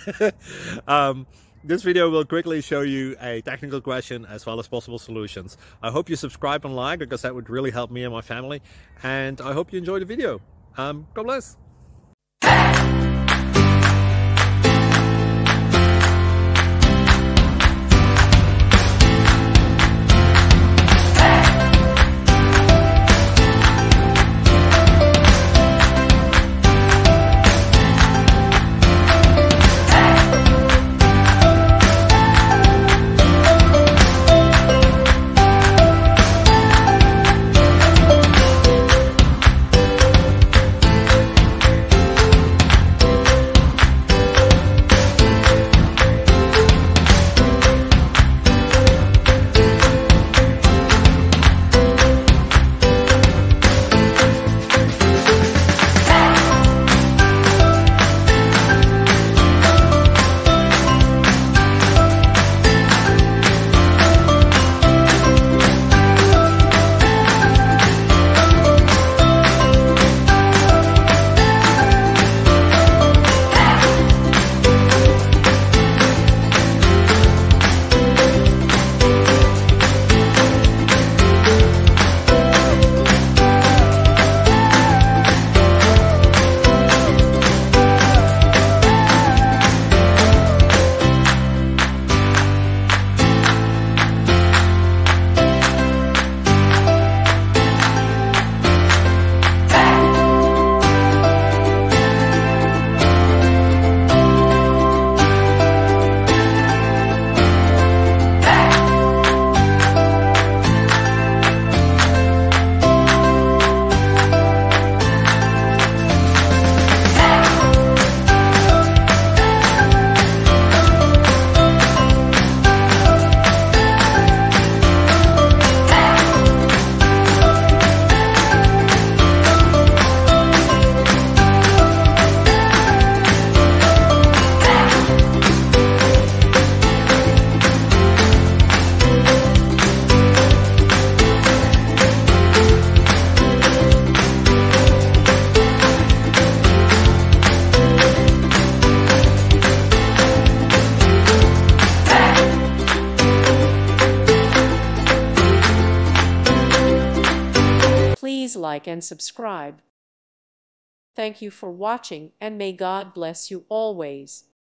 This video will quickly show you a technical question as well as possible solutions. I hope you subscribe and like, because that would really help me and my family. And I hope you enjoy the video. God bless. Please like and subscribe. Thank you for watching, and may God bless you always.